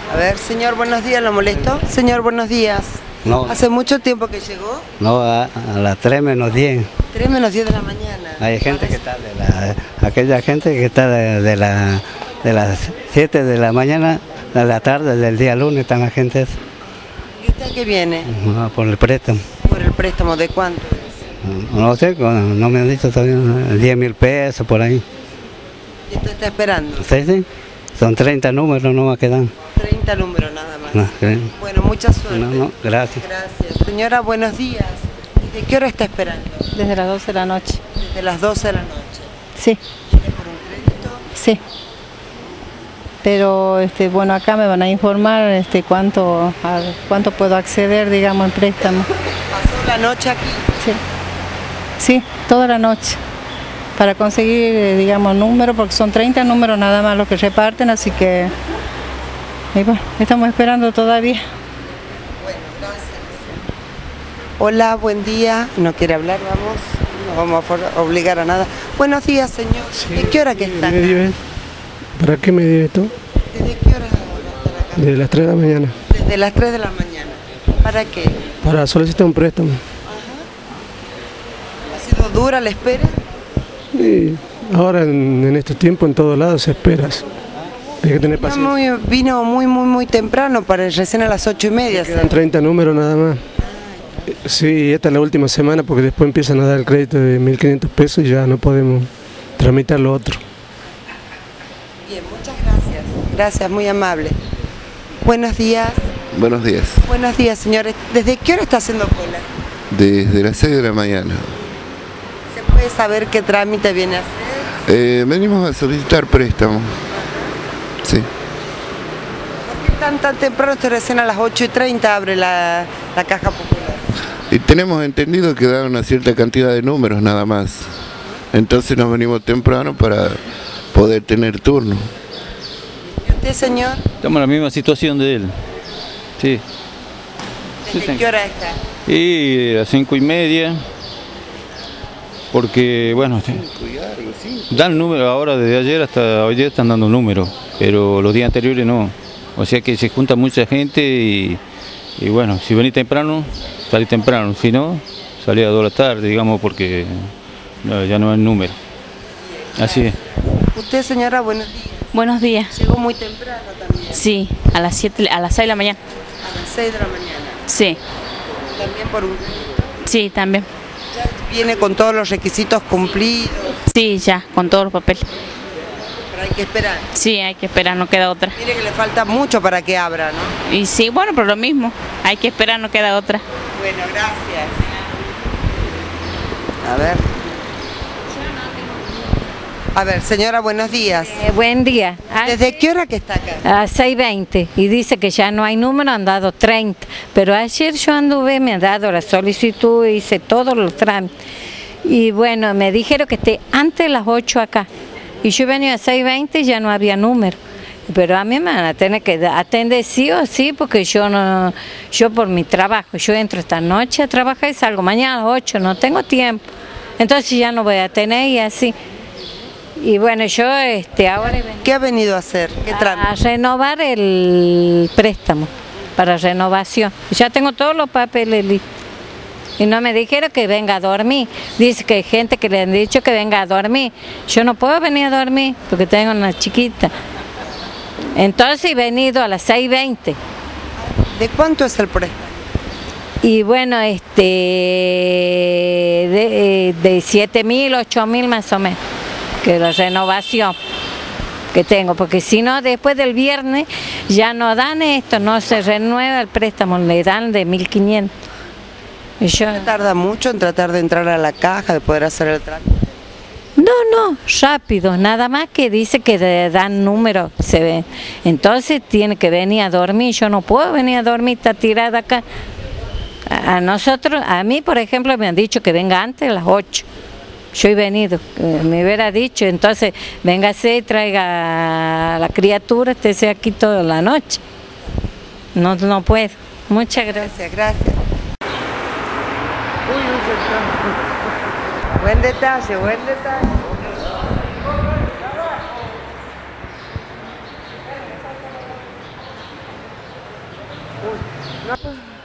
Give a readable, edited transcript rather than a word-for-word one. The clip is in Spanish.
A ver, señor, buenos días, ¿lo molesto? Señor, buenos días. No, ¿Hace mucho tiempo que llegó? no, a las 3 menos 10. 3 menos 10 de la mañana. Hay gente que está aquella gente que está de las 7 de la mañana a la tarde del día lunes, están la gente esa. ¿Y usted a qué viene? Por el préstamo. ¿Por el préstamo de cuánto es? No sé, no me han dicho todavía, 10.000 pesos por ahí. ¿Y usted está esperando? Sí, sí, son 30 números, no va a quedar. 30 números nada más. No, Bueno, mucha suerte. no, gracias. Gracias. Señora, buenos días. ¿Desde qué hora está esperando? Desde las 12 de la noche. Desde las 12 de la noche. Sí, ¿Viene por un crédito? sí. Pero bueno, acá me van a informar cuánto puedo acceder, digamos, al préstamo. ¿Pasó la noche aquí? Sí. Sí, toda la noche. Para conseguir, digamos, números, porque son 30 números nada más los que reparten, así que y bueno, estamos esperando todavía. Bueno, gracias. Hola, buen día. ¿No quiere hablar? Vamos. No vamos a obligar a nada. Buenos días, señor. Sí, ¿De qué hora que está? ¿Para qué me dio esto? ¿Desde qué hora va a estar acá? Desde las 3 de la mañana. Desde las 3 de la mañana. ¿Para qué? Para solicitar un préstamo. ¿Ha sido dura la espera? Y ahora en estos tiempos en todos lados se esperas. Hay que tener paciencia. Vino muy temprano, recién a las 8:30. Quedan 30 números nada más. Sí, esta es la última semana porque después empiezan a dar el crédito de 1.500 pesos y ya no podemos tramitar lo otro. Bien, muchas gracias. Gracias, muy amable. Buenos días. Buenos días. Buenos días, señores. ¿Desde qué hora está haciendo cola? Desde las 6 de la mañana. ¿Se puede saber qué trámite viene a hacer? Venimos a solicitar préstamo. Sí. ¿Por qué tan temprano? Estoy recién a las 8:30 abre la Caja Popular. Y tenemos entendido que dan una cierta cantidad de números nada más. Entonces nos venimos temprano para poder tener turno. ¿Y usted, señor? Estamos en la misma situación de él. Sí. ¿Desde qué hora está? Y a las 5:30. Porque, bueno, dan números ahora, desde ayer hasta hoy día están dando números, pero los días anteriores no. O sea que se junta mucha gente y bueno, si venís temprano, salís temprano, si no, salís a 2 de la tarde, digamos, porque ya no hay número. Así es. Usted, señora, buenos días. Buenos días. Llegó muy temprano también. Sí, a las 6 de la mañana. A las 6 de la mañana. Sí, También por un... sí, también. Ya viene con todos los requisitos cumplidos, Sí, ya, con todos los papeles. pero hay que esperar. Sí, hay que esperar, no queda otra. Mire que le falta mucho para que abra, ¿no? Y sí, bueno, pero lo mismo, hay que esperar, no queda otra. Bueno, gracias. A ver, señora, buenos días. Buen día. ¿Desde qué hora que está acá? A 6:20 y dice que ya no hay número, han dado 30. Pero ayer yo anduve, me han dado la solicitud, hice todos los trámites. Y bueno, me dijeron que esté antes de las 8 acá. Y yo venía a 6:20 y ya no había número. Pero a mí me van a tener que atender sí o sí, porque yo por mi trabajo, yo entro esta noche a trabajar y salgo mañana a las 8, no tengo tiempo. Entonces ya no voy a tener y así. Y bueno, yo ahora ¿Qué ha venido a hacer? ¿Qué trámite? a renovar el préstamo, para renovación. Ya tengo todos los papeles listos. Y no me dijeron que venga a dormir. Dice que hay gente que le han dicho que venga a dormir. Yo no puedo venir a dormir porque tengo una chiquita. Entonces he venido a las 6:20. ¿De cuánto es el préstamo? Y bueno, de 7.000, 8.000 más o menos, que la renovación que tengo, porque si no, después del viernes ya no dan esto, no se renueva el préstamo, le dan de 1.500. Y yo... ¿Tarda mucho en tratar de entrar a la caja, de poder hacer el trámite? No, rápido, nada más que dice que dan número, se ve. Entonces tiene que venir a dormir, yo no puedo venir a dormir, está tirada acá. A mí, por ejemplo, me han dicho que venga antes de las 8. Yo he venido, me hubiera dicho, entonces véngase y traiga a la criatura, estése aquí toda la noche. No puedo. Muchas gracias. Gracias. Buen detalle, buen detalle. No.